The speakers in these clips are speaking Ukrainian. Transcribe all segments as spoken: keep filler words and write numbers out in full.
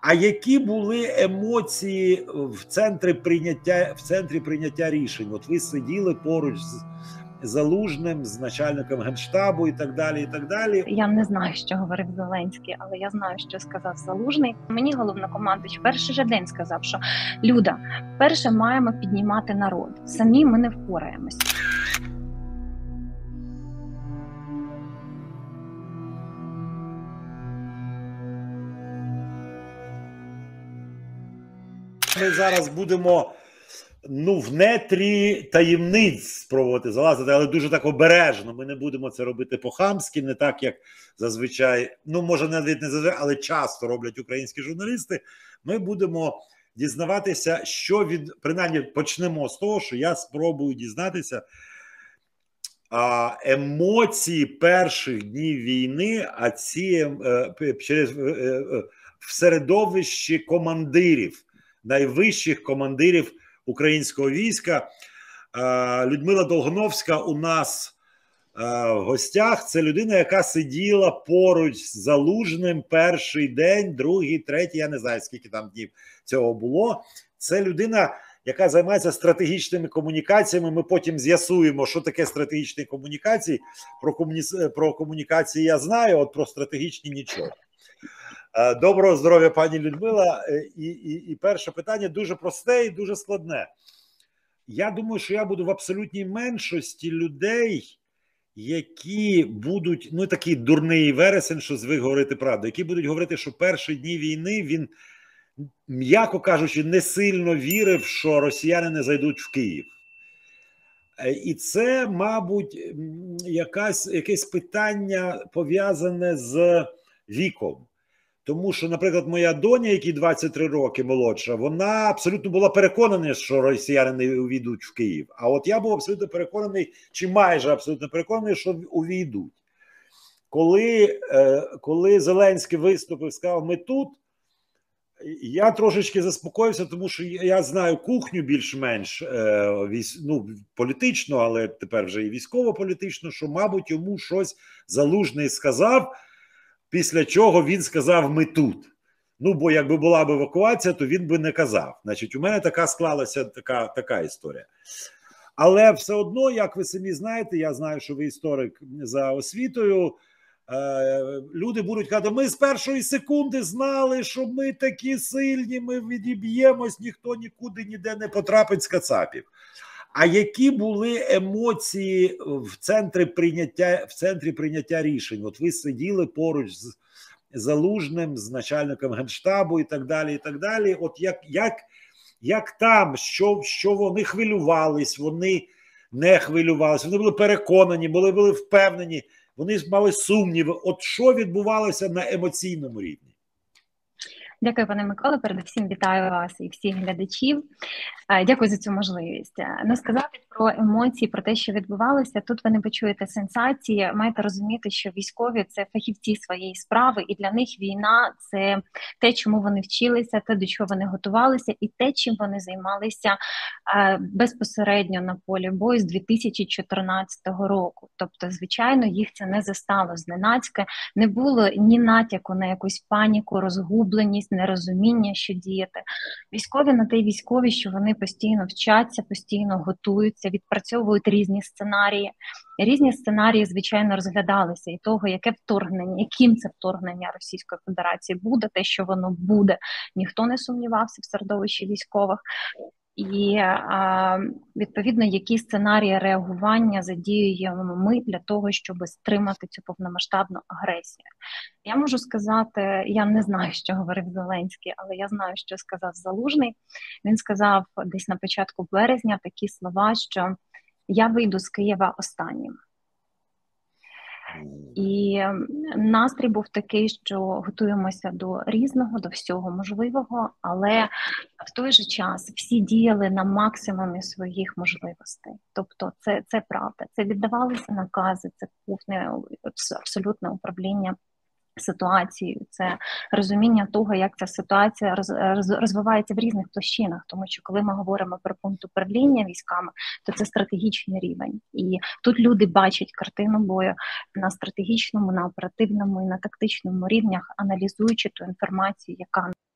А які були емоції в центрі прийняття, в центрі прийняття рішень? От ви сиділи поруч з Залужним, з начальником Генштабу і так далі, і так далі. Я не знаю, що говорив Зеленський, але я знаю, що сказав Залужний. Мені головнокомандуючий перший же день сказав, що Люда, перше маємо піднімати народ. Самі ми не впораємось. Ми зараз будемо, ну, в нетрі таємниць спробувати залазити, але дуже так обережно. Ми не будемо це робити по-хамськи, не так, як зазвичай, ну, може, навіть не зазвичай, але часто роблять українські журналісти. Ми будемо дізнаватися, що від, принаймні, почнемо з того, що я спробую дізнатися а, емоції перших днів війни, а ці е, через, е, е, в середовищі командирів, найвищих командирів українського війська. Людмила Долгоновська у нас в гостях. Це людина, яка сиділа поруч з Залужним перший день, другий, третій, я не знаю, скільки там днів цього було. Це людина, яка займається стратегічними комунікаціями. Ми потім з'ясуємо, що таке стратегічні комунікації. Про, комуні... про комунікації я знаю, от про стратегічні нічого. Доброго здоров'я, пані Людмила. І, і, і перше питання дуже просте і дуже складне. Я думаю, що я буду в абсолютній меншості людей, які будуть, ну такий дурний вересень, що звик говорити правду, які будуть говорити, що перші дні війни він, м'яко кажучи, не сильно вірив, що росіяни не зайдуть в Київ. І це, мабуть, якась, якесь питання пов'язане з віком. Тому що, наприклад, моя доня, якій двадцять три роки молодша, вона абсолютно була переконана, що росіяни не увійдуть в Київ. А от я був абсолютно переконаний, чи майже абсолютно переконаний, що увійдуть. Коли, коли Зеленський виступив, сказав, ми тут, я трошечки заспокоївся, тому що я знаю кухню більш-менш, ну, політично, але тепер вже і військово-політично, що, мабуть, йому щось Залужний сказав, після чого він сказав, ми тут. Ну, бо якби була б евакуація, то він би не казав. Значить, у мене така склалася така, така історія. Але все одно, як ви самі знаєте, я знаю, що ви історик за освітою, е, люди будуть казати, ми з першої секунди знали, що ми такі сильні, ми відіб'ємось, ніхто нікуди ніде не потрапить з кацапів. А які були емоції в центрі прийняття, в центрі прийняття рішень? От ви сиділи поруч з Залужним, з начальником Генштабу і так далі, і так далі. От як, як, як там, що, що вони хвилювались, вони не хвилювалися, вони були переконані, були, були впевнені, вони мали сумніви. От що відбувалося на емоційному рівні? Дякую, пане Микола. Передусім вітаю вас і всіх глядачів. Дякую за цю можливість. Ну, сказати про емоції, про те, що відбувалося, тут ви не почуєте сенсації. Маєте розуміти, що військові – це фахівці своєї справи, і для них війна – це те, чому вони вчилися, те, до чого вони готувалися, і те, чим вони займалися безпосередньо на полі бою з дві тисячі чотирнадцятого року. Тобто, звичайно, їх це не застало зненацька, не було ні натяку на якусь паніку, розгубленість, нерозуміння, що діяти. Військові на те військові, що вони постійно вчаться, постійно готуються, відпрацьовують різні сценарії. Різні сценарії, звичайно, розглядалися і того, яке вторгнення, яким це вторгнення Російської Федерації буде, те, що воно буде, ніхто не сумнівався в середовищі військових. І, а, відповідно, які сценарії реагування задіюємо ми для того, щоб стримати цю повномасштабну агресію. Я можу сказати, я не знаю, що говорив Зеленський, але я знаю, що сказав Залужний. Він сказав десь на початку березня такі слова, що я вийду з Києва останнім. І настрій був такий, що готуємося до різного, до всього можливого, але в той же час всі діяли на максимумі своїх можливостей. Тобто це, це правда. Це віддавалися накази, це повне абсолютне управління ситуацією, це розуміння того, як ця ситуація роз, роз, розвивається в різних площинах, тому що коли ми говоримо про пункт управління військами, то це стратегічний рівень. І тут люди бачать картину бою на стратегічному, на оперативному і на тактичному рівнях, аналізуючи ту інформацію, яка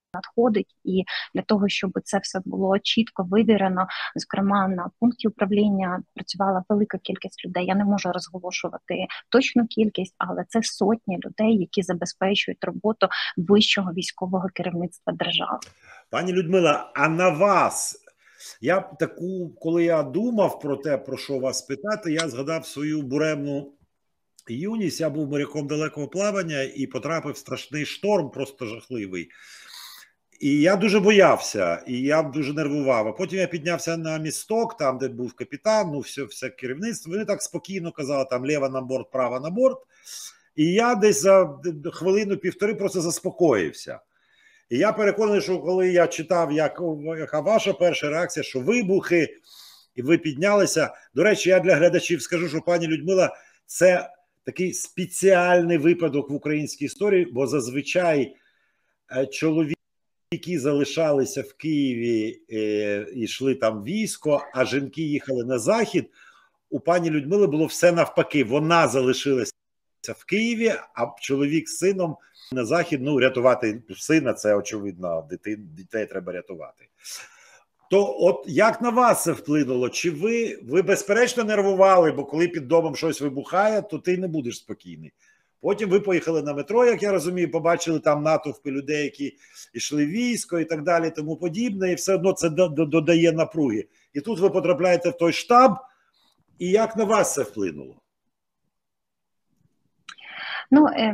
надходить, і для того, щоб це все було чітко вивірено, зокрема на пункті управління працювала велика кількість людей. Я не можу розголошувати точну кількість, але це сотні людей, які забезпечують роботу вищого військового керівництва держави. Пані Людмила, а на вас, я таку, коли я думав про те, про що вас питати, я згадав свою буремну юність. Я був моряком далекого плавання і потрапив в страшний шторм, просто жахливий. І я дуже боявся, і я дуже нервував. А потім я піднявся на місток, там, де був капітан, ну, все, все керівництво. Вони так спокійно казали, там, ліва на борт, права на борт. І я десь за хвилину-півтори просто заспокоївся. І я переконаний, що коли я читав, як, яка ваша перша реакція, що вибухи, і ви піднялися. До речі, я для глядачів скажу, що пані Людмила, це такий спеціальний випадок в українській історії, бо зазвичай чоловіки, які залишалися в Києві е, і йшли там військо, а жінки їхали на захід, у пані Людмили було все навпаки. Вона залишилася в Києві, а чоловік з сином на захід, ну, рятувати сина, це очевидно, дитин, дітей треба рятувати. То от як на вас це вплинуло? Чи ви, ви безперечно нервували, бо коли під домом щось вибухає, то ти не будеш спокійний. Потім ви поїхали на метро, як я розумію, побачили там натовпи людей, які йшли в військо і так далі, тому подібне, і все одно це додає напруги. І тут ви потрапляєте в той штаб, і як на вас це вплинуло? Ну, е,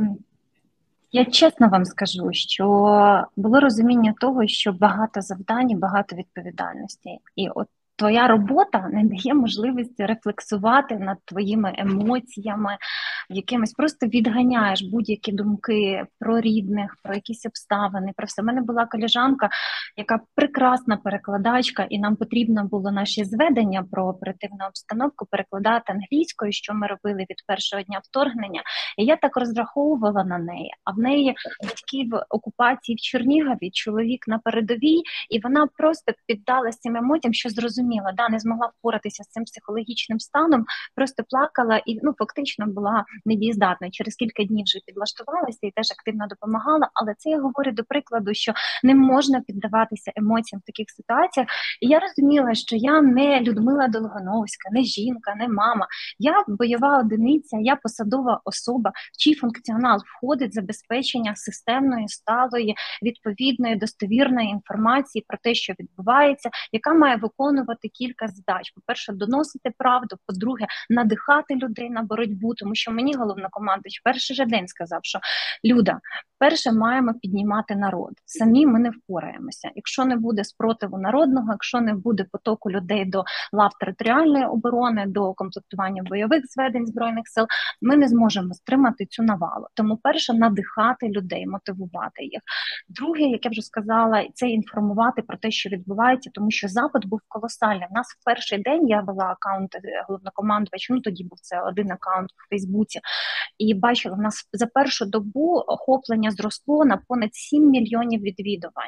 я чесно вам скажу, що було розуміння того, що багато завдань, багато відповідальності. І от твоя робота не дає можливості рефлексувати над твоїми емоціями, якимось просто відганяєш будь-які думки про рідних, про якісь обставини, про все. У мене була колежанка, яка прекрасна перекладачка, і нам потрібно було наші зведення про оперативну обстановку перекладати англійською, що ми робили від першого дня вторгнення. І я так розраховувала на неї. А в неї батьки в окупації в Чернігові, чоловік на передовій, і вона просто піддалася цим емоціям, що зрозуміла, да, не змогла впоратися з цим психологічним станом, просто плакала і, ну, фактично була недієздатною. Через кілька днів вже підлаштувалася і теж активно допомагала, але це я говорю до прикладу, що не можна піддаватися емоціям в таких ситуаціях. І я розуміла, що я не Людмила Долгоновська, не жінка, не мама. Я бойова одиниця, я посадова особа, в чий функціонал входить забезпечення системної, сталої, відповідної, достовірної інформації про те, що відбувається, яка має виконувати кілька задач. По-перше, доносити правду, по-друге, надихати людей на боротьбу, тому що мені головнокомандуючий перший же день сказав, що Люда, перше маємо піднімати народ. Самі ми не впораємося. Якщо не буде спротиву народного, якщо не буде потоку людей до лав територіальної оборони, до комплектування бойових зведень Збройних сил, ми не зможемо стримати цю навалу. Тому перше, надихати людей, мотивувати їх. Друге, як я вже сказала, це інформувати про те, що відбувається, тому що запит був колосальний. У нас в перший день я вела аккаунт головнокомандувача, ну тоді був це один аккаунт в Фейсбуці, і бачила, в нас за першу добу охоплення зросло на понад сім мільйонів відвідувань.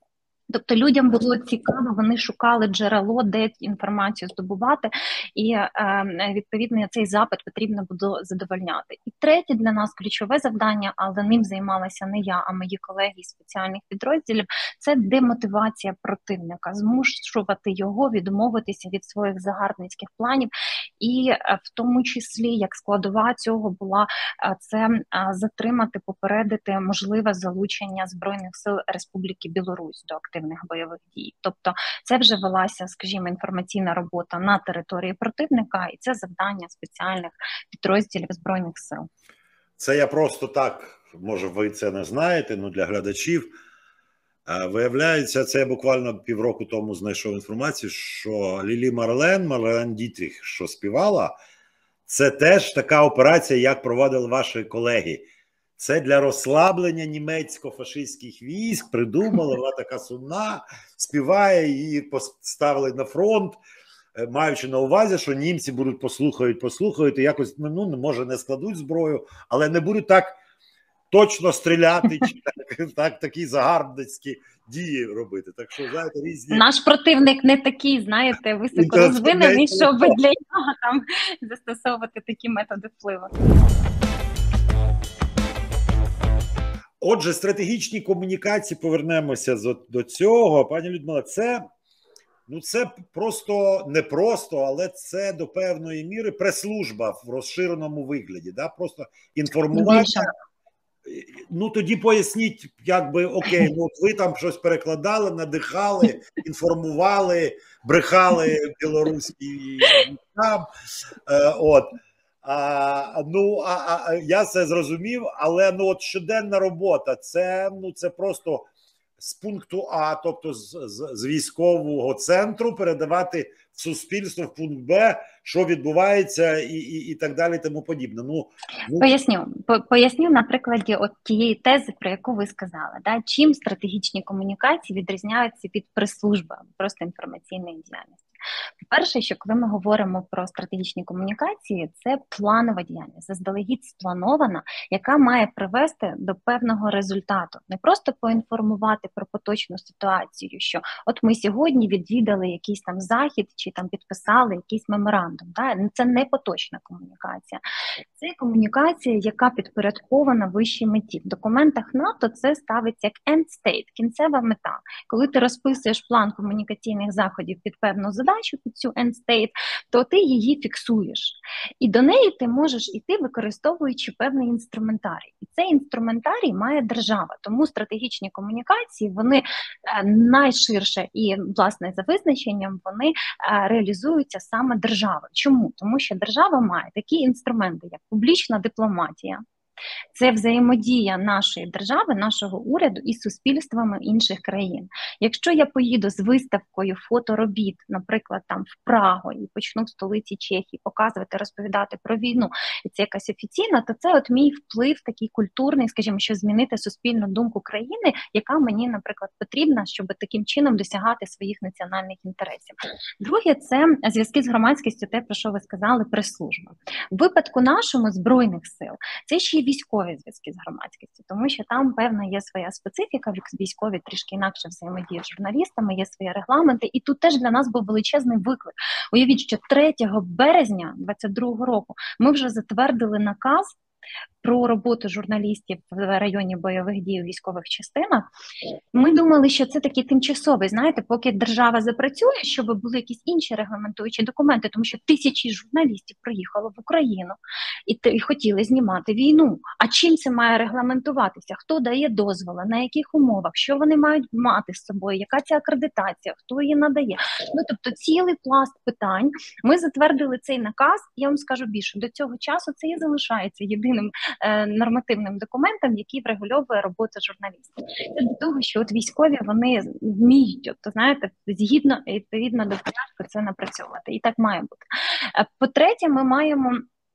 Тобто людям було цікаво, вони шукали джерело, де інформацію здобувати, і е, відповідно цей запит потрібно було задовольняти. І третє для нас ключове завдання, але ним займалася не я, а мої колеги із спеціальних підрозділів, це демотивація противника, змушувати його відмовитися від своїх загарбницьких планів, і е, в тому числі, як складова цього була е, це е, затримати, попередити можливе залучення Збройних сил Республіки Білорусь до активних бойових дій. Тобто це вже велася, скажімо, інформаційна робота на території противника, і це завдання спеціальних підрозділів Збройних сил. Це я просто так, може ви це не знаєте, ну для глядачів. Виявляється, це я буквально півроку тому знайшов інформацію, що Лілі Марлен, Марлен Дітріх, що співала, це теж така операція, як проводили ваші колеги. Це для розслаблення німецько-фашистських військ, придумала, вона така сумна, співає, її поставили на фронт, маючи на увазі, що німці будуть послухають, послухають, і якось, ну, може, не складуть зброю, але не будуть так точно стріляти, чи так, так, такі загарбницькі дії робити. Так що, знаєте, різні... Наш противник не такий, знаєте, високо розвинений, щоб для нього там застосовувати такі методи впливу. Отже, стратегічні комунікації, повернемося до цього. Пані Людмила, це, ну, це просто, не просто, але це до певної міри прес-служба в розширеному вигляді. Да? Просто інформування. Ну, тоді поясніть, якби, окей, ну, ви там щось перекладали, надихали, інформували, брехали білоруські там, е, от. А, ну, а, а я це зрозумів, але ну от щоденна робота, це, ну, це просто з пункту А, тобто з, з, з військового центру передавати в суспільство, в пункт Б, що відбувається і, і, і так далі, тому подібне. Ну, ну... Поясню, по, поясню на прикладі от тієї тези, про яку ви сказали. Да? Чим стратегічні комунікації відрізняються від прес-служби, просто інформаційної діяльності. По-перше, що коли ми говоримо про стратегічні комунікації, це планова діяльність, заздалегідь спланована, яка має привести до певного результату. Не просто поінформувати про поточну ситуацію, що от ми сьогодні відвідали якийсь там захід чи там підписали якийсь меморандум. Да? Це не поточна комунікація. Це комунікація, яка підпорядкована вищій меті. В документах НАТО це ставиться як end state, кінцева мета. Коли ти розписуєш план комунікаційних заходів під певну задачу, під цю end state, то ти її фіксуєш. І до неї ти можеш іти, використовуючи певний інструментарій. І цей інструментарій має держава. Тому стратегічні комунікації, вони найширше і, власне, за визначенням, вони реалізуються саме державою. Чому? Тому що держава має такі інструменти, як публічна дипломатія. Це взаємодія нашої держави, нашого уряду із суспільствами інших країн. Якщо я поїду з виставкою фоторобіт, наприклад, там в Прагу, і почну в столиці Чехії показувати, розповідати про війну, і це якась офіційна, то це от мій вплив такий культурний, скажімо, що змінити суспільну думку країни, яка мені, наприклад, потрібна, щоб таким чином досягати своїх національних інтересів. Друге, це зв'язки з громадськістю, те, про що ви сказали, прес-служба. В випадку нашому Збройних сил це ще й військові зв'язки з громадськістю, тому що там, певна, є своя специфіка, військові трішки інакше взаємодіють з журналістами, є свої регламенти, і тут теж для нас був величезний виклик. Уявіть, що третього березня двадцять другого року ми вже затвердили наказ про роботу журналістів в районі бойових дій у військових частинах. Ми думали, що це такий тимчасовий, знаєте, поки держава запрацює, щоб були якісь інші регламентуючі документи, тому що тисячі журналістів приїхало в Україну і, і хотіли знімати війну. А чим це має регламентуватися? Хто дає дозволи, на яких умовах, що вони мають мати з собою, яка ця акредитація, хто її надає? Ну, тобто цілий пласт питань. Ми затвердили цей наказ, я вам скажу більше, до цього часу це і залишається єдиним нормативним документом, який врегульовує роботу журналістів. Це до того, що от військові, вони вміють, от, знаєте, згідно і відповідно до порядку це напрацьовувати. І так має бути. По-третє, ми маємо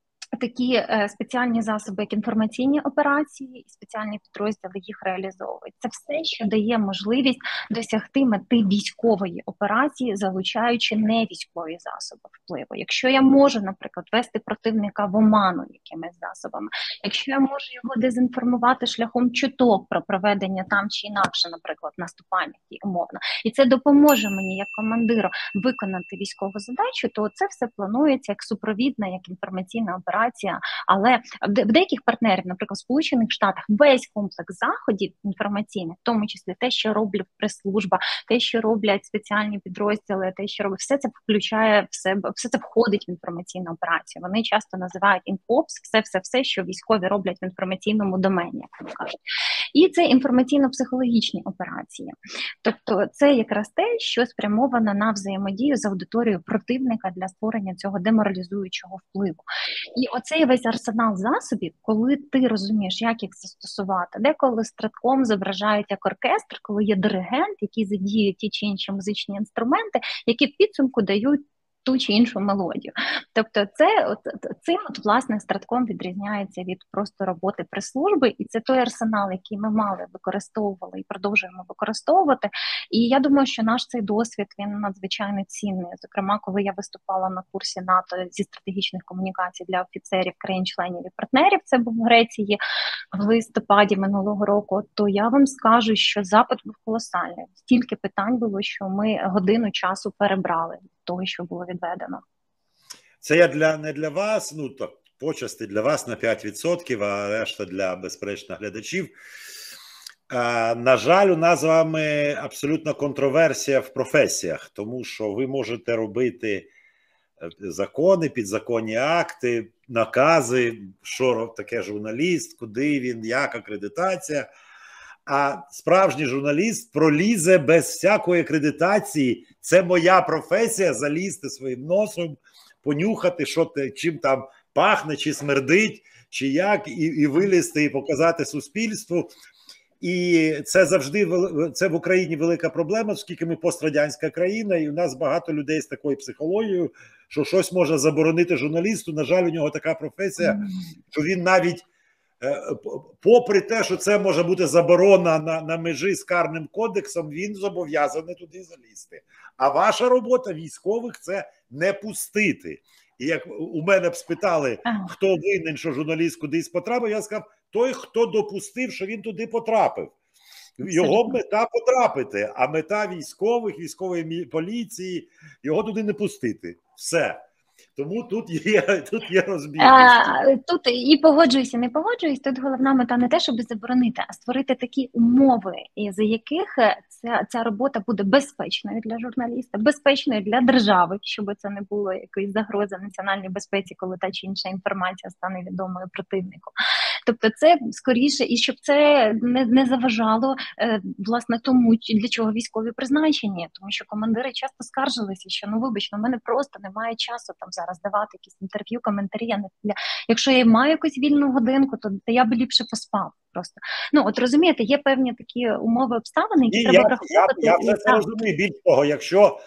такі е, спеціальні засоби, як інформаційні операції, і спеціальні підрозділи їх реалізовують. Це все, що дає можливість досягти мети військової операції, залучаючи невійськові засоби впливу. Якщо я можу, наприклад, вести противника в оману якимись засобами, якщо я можу його дезінформувати шляхом чуток про проведення там чи інакше, наприклад, наступальних дій умовно, і це допоможе мені як командиру виконати військову задачу, то це все планується як супровідна, як інформаційна операція. Але в деяких партнерів, наприклад, в Сполучених Штатах, весь комплекс заходів інформаційних, в тому числі те, що роблять прес-служба, те, що роблять спеціальні підрозділи, те, що роблять, все це включає в себе, все це входить в інформаційну операцію. Вони часто називають інфопс, все-все-все, що військові роблять в інформаційному домені, як вони кажуть. І це інформаційно-психологічні операції. Тобто це якраз те, що спрямовано на взаємодію з аудиторією противника для створення цього деморалізуючого впливу. І оцей весь арсенал засобів, коли ти розумієш, як їх застосувати, деколи стратком зображають як оркестр, коли є диригент, який задіює ті чи інші музичні інструменти, які в підсумку дають ту чи іншу мелодію. Тобто це, от, цим от, власне, стратком відрізняється від просто роботи прес-служби, і це той арсенал, який ми мали, використовували і продовжуємо використовувати. І я думаю, що наш цей досвід, він надзвичайно цінний. Зокрема, коли я виступала на курсі НАТО зі стратегічних комунікацій для офіцерів країн-членів і партнерів, це був в Греції в листопаді минулого року, то я вам скажу, що запит був колосальний. Стільки питань було, що ми годину часу перебрали того, що було відведено. Це я для не для вас, ну так, почасти для вас на п'ять відсотків, а решта для, безперечно, глядачів. На жаль, у нас з вами абсолютна контроверсія в професіях, тому що ви можете робити закони, підзаконні акти, накази, що таке журналіст, куди він, як акредитація. А справжній журналіст пролізе без всякої акредитації. Це моя професія — залізти своїм носом, понюхати, що те, чим там пахне, чи смердить, чи як, і, і вилізти, і показати суспільству. І це завжди це в Україні велика проблема, оскільки ми пострадянська країна, і у нас багато людей з такою психологією, що щось може заборонити журналісту. На жаль, у нього така професія, що він навіть, попри те, що це може бути заборона на, на межі з карним кодексом, він зобов'язаний туди залізти. А ваша робота військових — це не пустити. І як у мене б спитали, хто винен, що журналіст кудись потрапив, я сказав: той, хто допустив, що він туди потрапив. Його мета потрапити, а мета військових, військової поліції — його туди не пустити. Все. Тому тут є, тут є розбіжності. Тут і погоджуюся, не погоджуюсь. Тут головна мета не те, щоб заборонити, а створити такі умови, за яких ця, ця робота буде безпечною для журналіста, безпечною для держави, щоб це не було якоїсь загрози національній безпеці, коли та чи інша інформація стане відомою противнику. Тобто це скоріше, і щоб це не, не заважало е, власне тому, для чого військові призначені, тому що командири часто скаржилися, що ну вибач, у мене просто немає часу там зараз давати якісь інтерв'ю, коментарі. Я не для якщо я маю якусь вільну годинку, то, то я би ліпше поспав. Просто ну от розумієте, є певні такі умови, обставини, які і треба я, враховувати. Я, я, я це розумію. Більш того, якщо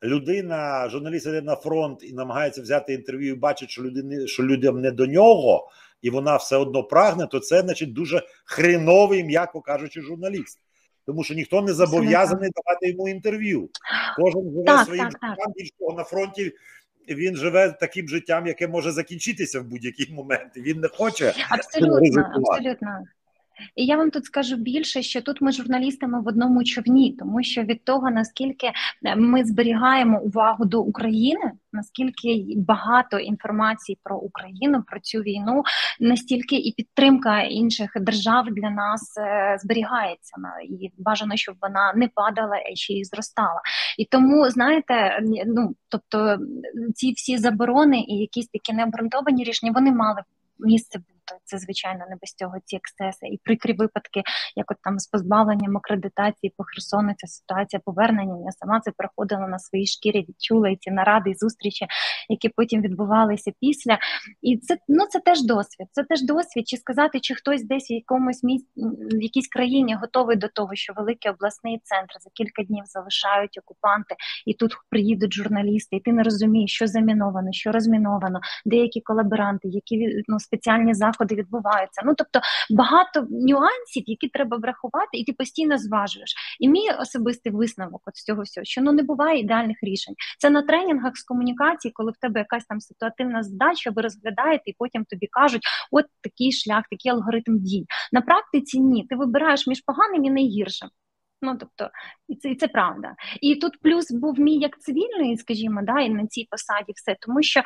людина, журналіст йде на фронт і намагається взяти інтерв'ю, і бачить, що людини, що людям не до нього, і вона все одно прагне, то це, значить, дуже хреновий, м'яко кажучи, журналіст. Тому що ніхто не зобов'язаний давати йому інтерв'ю. Кожен живе так, своїм так, життям, так. більш того, на фронті він живе таким життям, яке може закінчитися в будь-який момент. Він не хоче абсолютно, абсолютно. І я вам тут скажу більше, що тут ми журналістами в одному човні, тому що від того, наскільки ми зберігаємо увагу до України, наскільки багато інформації про Україну, про цю війну, настільки і підтримка інших держав для нас зберігається. І бажано, щоб вона не падала, а ще й зростала. І тому, знаєте, ну, тобто ці всі заборони і якісь такі необґрунтовані рішення, вони мали місце бути. Це, звичайно, не без цього ці ексцеси. І прикрі випадки, як от там з позбавленням акредитації по Херсону, ця ситуація повернення. Я сама це проходила на своїй шкірі, відчула і ці наради, і зустрічі, які потім відбувалися після. І це, ну, це теж досвід. Це теж досвід. Чи сказати, чи хтось десь в якомусь місці, в якійсь країні готовий до того, що великий обласний центр за кілька днів залишають окупанти, і тут приїдуть журналісти, і ти не розумієш, що заміновано, що розміновано, деякі колаборанти, які ну, спеціальні заходи відбуваються. Ну, тобто багато нюансів, які треба врахувати, і ти постійно зважуєш. І мій особистий висновок от з цього всього, що ну не буває ідеальних рішень. Це на тренінгах з комунікації, коли в тебе якась там ситуативна задача, ви розглядаєте, і потім тобі кажуть, от такий шлях, такий алгоритм дій. На практиці ні. Ти вибираєш між поганим і найгіршим. Ну, тобто, і це, і це правда. І тут плюс був мій як цивільний, скажімо, да, і на цій посаді все, тому що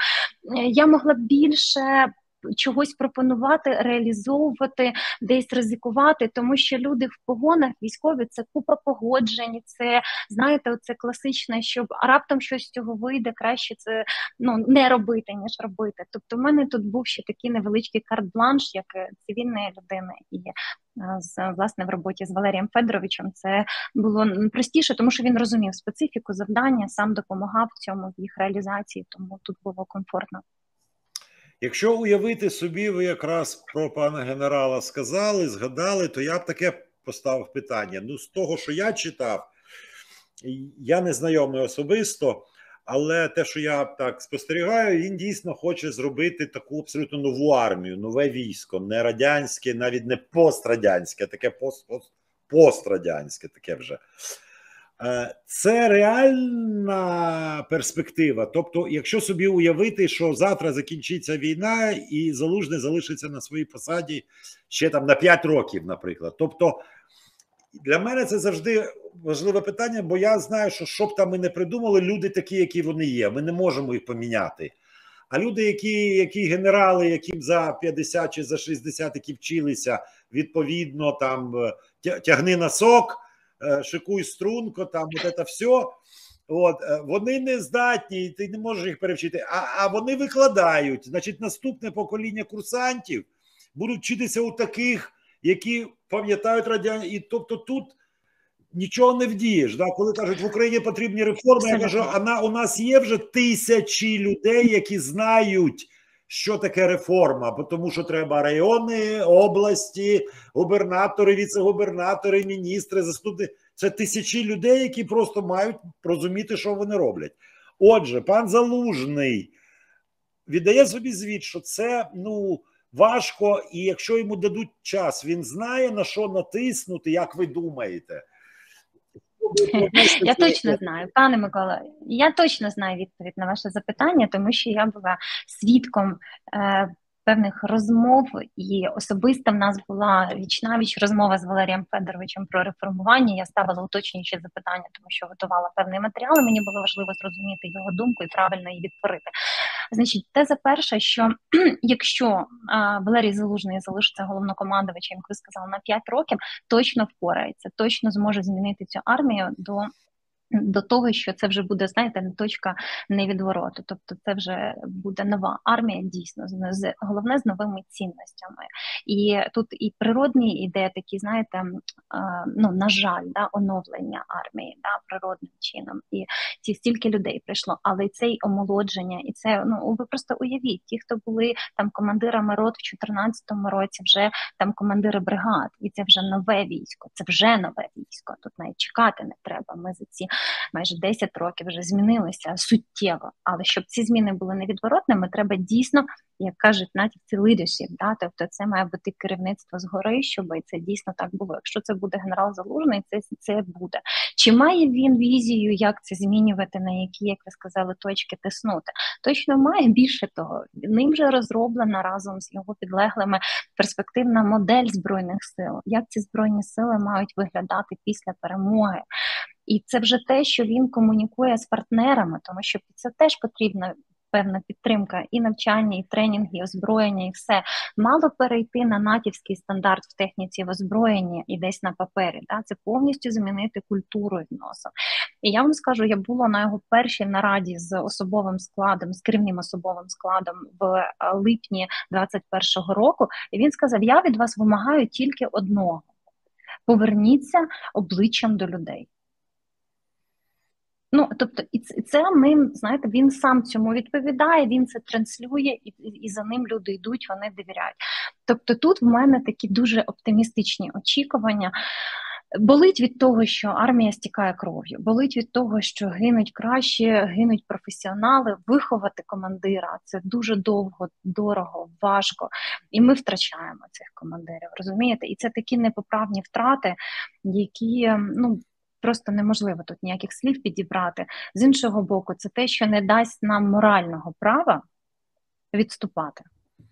я могла більше чогось пропонувати, реалізовувати, десь ризикувати, тому що люди в погонах, військові, це купа погоджень, це, знаєте, оце класичне, щоб раптом щось з цього вийде, краще це ну, не робити, ніж робити. Тобто в мене тут був ще такий невеличкий карт-бланш, як цивільної людини, і з, власне, в роботі з Валерієм Федоровичем це було простіше, тому що він розумів специфіку, завдання, сам допомагав в цьому, в їх реалізації, тому тут було комфортно. Якщо уявити собі, ви якраз про пана генерала сказали, згадали, то я б таке поставив питання. Ну, з того, що я читав, я не знайомий особисто, але те, що я так спостерігаю, він дійсно хоче зробити таку абсолютно нову армію, нове військо, не радянське, навіть не пострадянське, таке пост, пост, пострадянське таке вже. Це реальна перспектива. Тобто, якщо собі уявити, що завтра закінчиться війна і Залужний залишиться на своїй посаді ще там на п'ять років, наприклад. Тобто, для мене це завжди важливе питання, бо я знаю, що що б там ми не придумали, люди такі, які вони є. Ми не можемо їх поміняти. А люди, які, які генерали, яким за п'ятдесят чи за шістдесят, які вчилися, відповідно, там тягни носок, шикуй струнко, там от це все. От, вони не здатні, ти не можеш їх перевчити, а, а вони викладають. Значить, наступне покоління курсантів будуть вчитися у таких, які пам'ятають радян... І тобто тут нічого не вдієш. Да? Коли кажуть, в Україні потрібні реформи, я кажу, а у нас є вже тисячі людей, які знають, що таке реформа, тому що треба райони, області, губернатори, віце-губернатори, міністри, заступники. Це тисячі людей, які просто мають розуміти, що вони роблять. Отже, пан Залужний віддає собі звіт, що це, ну, важко, і якщо йому дадуть час, він знає, на що натиснути, як ви думаєте? Я точно знаю, пане Микола, я точно знаю відповідь на ваше запитання, тому що я була свідком е, певних розмов, і особисто в нас була віч-навіч розмова з Валерієм Федоровичем про реформування. Я ставила уточнюючі запитання, тому що готувала певний матеріал, і мені було важливо зрозуміти його думку і правильно її відтворити. Значить, теза перша, що якщо а, Валерій Залужний залишиться головнокомандувачем, як ви сказали, на п'ять років, точно впорається, точно зможе змінити цю армію до до того, що це вже буде, знаєте, не точка невідвороту. Тобто це вже буде нова армія, дійсно, з, головне, з новими цінностями. І тут і природні іде такі, знаєте, ну, на жаль, да, оновлення армії, да, природним чином. І ці стільки людей прийшло, але це й омолодження, і це, ну, ви просто уявіть, ті, хто були там командирами рот в чотирнадцятому році, вже там командири бригад, і це вже нове військо, це вже нове військо, тут навіть чекати не треба, ми за ці майже десять років вже змінилися суттєво, але щоб ці зміни були невідворотними, треба дійсно, як кажуть, натівці leadership, да? Тобто це має бути керівництво згори, щоб це дійсно так було. Якщо це буде генерал Залужний, це, це буде. Чи має він візію, як це змінювати, на які, як ви сказали, точки тиснути? Точно має. Більше того, ним вже розроблена разом з його підлеглими перспективна модель Збройних сил, як ці Збройні сили мають виглядати після перемоги. І це вже те, що він комунікує з партнерами, тому що це теж потрібна певна підтримка і навчання, і тренінги, і озброєння, і все. Мало перейти на натівський стандарт в техніці в озброєнні і десь на папері. Да? Це повністю змінити культуру відносин. І я вам скажу, я була на його першій нараді з особовим складом, з керівним особовим складом в липні двадцять першого року, і він сказав, я від вас вимагаю тільки одного. Поверніться обличчям до людей. Ну, тобто, і це ним, знаєте, він сам цьому відповідає, він це транслює, і, і за ним люди йдуть, вони довіряють. Тобто тут в мене такі дуже оптимістичні очікування. Болить від того, що армія стікає кров'ю, болить від того, що гинуть кращі, гинуть професіонали, виховати командира – це дуже довго, дорого, важко, і ми втрачаємо цих командирів, розумієте? І це такі непоправні втрати, які, ну, просто неможливо тут ніяких слів підібрати. З іншого боку, це те, що не дасть нам морального права відступати.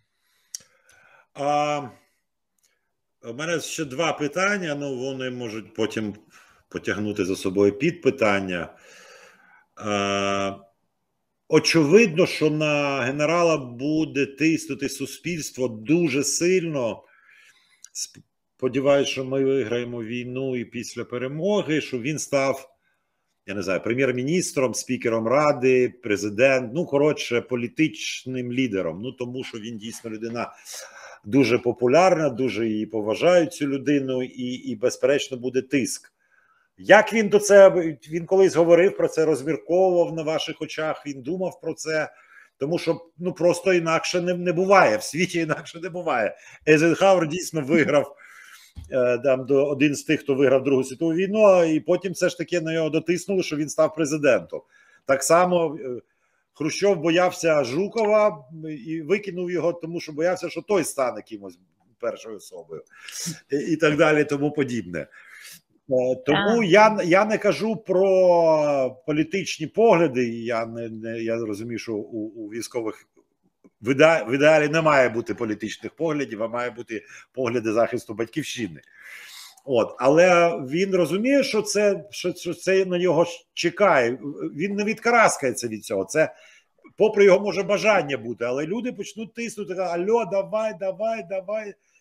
А, у мене ще два питання, ну вони можуть потім потягнути за собою підпитання. А, очевидно, що на генерала буде тиснути суспільство дуже сильно. Сподіваюсь, що ми виграємо війну і після перемоги, що він став, я не знаю, прем'єр-міністром, спікером Ради, президент, ну, коротше, політичним лідером. Ну, тому що він дійсно людина дуже популярна, дуже її поважають, цю людину, і, і безперечно, буде тиск. Як він до це, він колись говорив про це, розмірковував на ваших очах, він думав про це, тому що, ну, просто інакше не, не буває, в світі інакше не буває. Ейзенхауер дійсно виграв, там, до один з тих, хто виграв Другу світову війну, і потім все ж таки на нього дотиснули, що він став президентом. Так само Хрущов боявся Жукова і викинув його, тому що боявся, що той стане кимось першою особою. І, і так далі, тому подібне. Тому я, я не кажу про політичні погляди, я, не, не, я розумію, що у, у військових в ідеалі, в ідеалі не має бути політичних поглядів, а має бути погляди захисту батьківщини. От, але він розуміє, що це, що, що це на нього чекає. Він не відкараскається від цього. Це, попри його може бажання бути, але люди почнуть тиснути, альо, давай, давай, давай.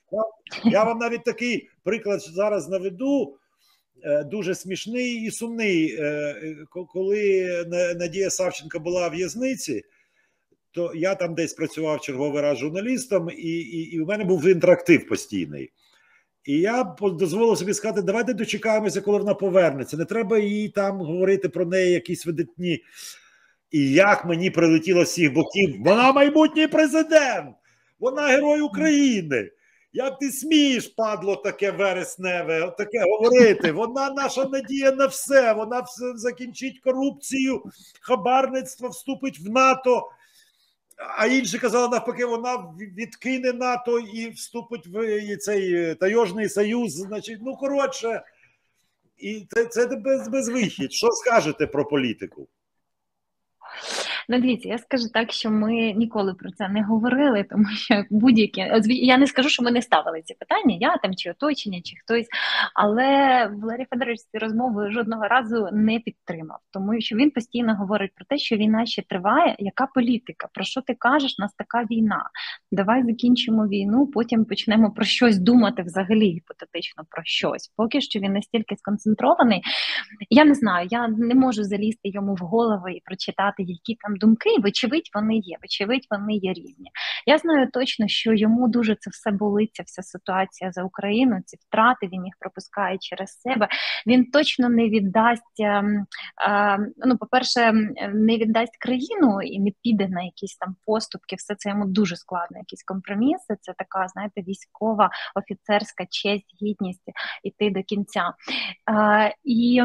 Я, я вам навіть такий приклад зараз наведу, дуже смішний і сумний. Коли Надія Савченко була в в'язниці, то я там десь працював черговий раз журналістом, і, і, і у мене був інтерактив постійний. І я дозволив собі сказати, давайте дочекаємося, коли вона повернеться. Не треба їй там говорити про неї якісь видатні. І як мені прилетіло з всіх боків, вона майбутній президент, вона герой України. Як ти смієш, падло таке вересневе, таке говорити? Вона наша надія на все, вона все закінчить корупцію, хабарництво, вступить в НАТО. А інші казали, навпаки, вона відкине НАТО і вступить в цей Таєжний Союз. Значить, ну, коротше, і це, це без, безвихідь. Що скажете про політику? Ну, дивіться, я скажу так, що ми ніколи про це не говорили, тому що будь-які... Я не скажу, що ми не ставили ці питання, я там, чи оточення, чи хтось, але Валерій Федорович ці розмови жодного разу не підтримав, тому що він постійно говорить про те, що війна ще триває, яка політика, про що ти кажеш, у нас така війна, давай закінчимо війну, потім почнемо про щось думати взагалі, гіпотетично про щось. Поки що він настільки сконцентрований, я не знаю, я не можу залізти йому в голову і прочитати, які там думки, вочевидь, вони є, вочевидь, вони є різні. Я знаю точно, що йому дуже це все болить, ця вся ситуація за Україну, ці втрати, він їх пропускає через себе. Він точно не віддасть, е, е, ну, по-перше, не віддасть країну і не піде на якісь там поступки, все це йому дуже складно, якісь компроміси, це така, знаєте, військова, офіцерська честь, гідність іти до кінця. Е, і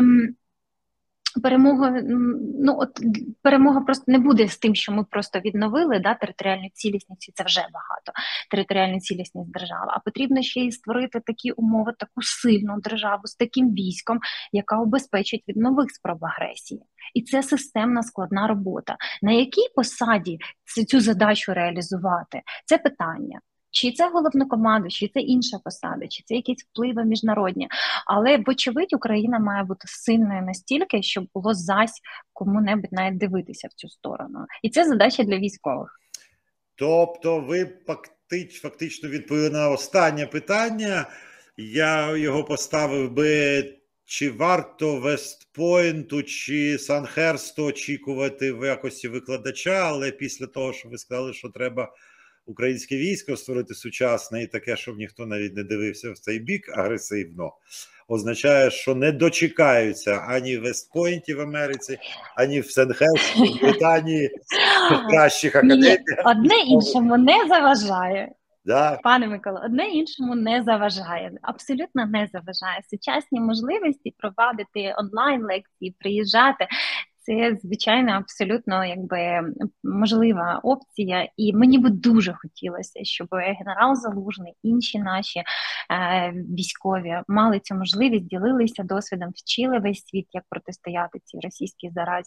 Перемога, ну от перемога просто не буде з тим, що ми просто відновили да, територіальну цілісність, і це вже багато, територіальну цілісність держави, а потрібно ще й створити такі умови, таку сильну державу з таким військом, яка обезпечить від нових спроб агресії. І це системна складна робота. На якій посаді цю задачу реалізувати? Це питання. Чи це головнокомандуючий, чи це інша посада, чи це якісь впливи міжнародні. Але, вочевидь, Україна має бути сильною настільки, щоб було зась кому-небудь навіть дивитися в цю сторону. І це задача для військових. Тобто ви фактично відповіли на останнє питання. Я його поставив би, чи варто Вестпойнту, чи Санхерсту очікувати в якості викладача, але після того, що ви сказали, що треба українське військо створити сучасне і таке, щоб ніхто навіть не дивився в цей бік агресивно, означає, що не дочекаються ані в Вестпойнті в Америці, ані в Сенхерсті, в Британії, в кращих академіях. Одне іншому не заважає. Да. Пане Миколо, одне іншому не заважає, абсолютно не заважає. Сучасні можливості провадити онлайн-лекції, приїжджати – це, звичайно, абсолютно якби можлива опція, і мені би дуже хотілося, щоб генерал Залужний, інші наші е, військові мали цю можливість, ділилися досвідом, вчили весь світ, як протистояти цій російській заразі.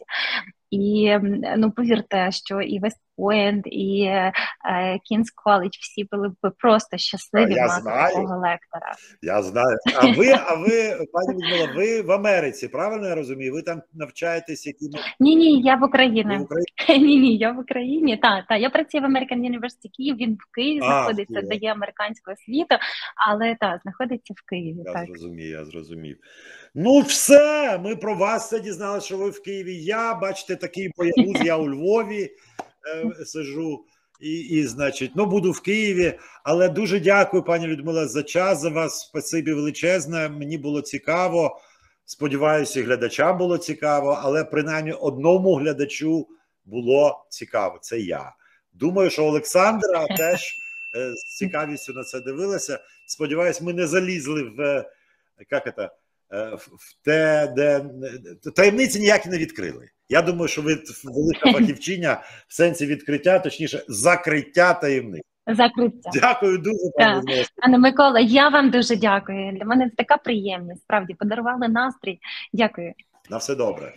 І, ну, повірте, що і Вестпойнт, і е, Кінс Коледж, всі були б просто щасливі я мати знаю. такого лектора. Я знаю. А ви, а ви, пані Людмила, ви в Америці, правильно я розумію? Ви там навчаєтесь якимось... Ні, ні, я в Україні. В Україні? Ні, ні, я в Україні. Так, так, я працюю в American University Київ, він в Києві А, знаходиться, Києві. дає американську освіту, але так, знаходиться в Києві. Я так. зрозумів, я зрозумів. Ну все, ми про вас все дізналися, що ви в Києві. Я, бачите, такий боягуз, я у Львові е, сижу. І, і, значить, ну, буду в Києві, але дуже дякую, пані Людмила, за час, за вас, спасибі величезне, мені було цікаво, сподіваюся, глядачам було цікаво, але принаймні одному глядачу було цікаво, це я. Думаю, що Олександра теж е, з цікавістю на це дивилася, сподіваюся, ми не залізли в, як це, в те, де таємниці ніякі не відкрили. Я думаю, що ви велика фахівчиня в сенсі відкриття, точніше, закриття таємниць. Закриття. Дякую дуже, пане Людмила. Пане Микола, я вам дуже дякую. Для мене це така приємність. Справді, подарували настрій. Дякую. На все добре.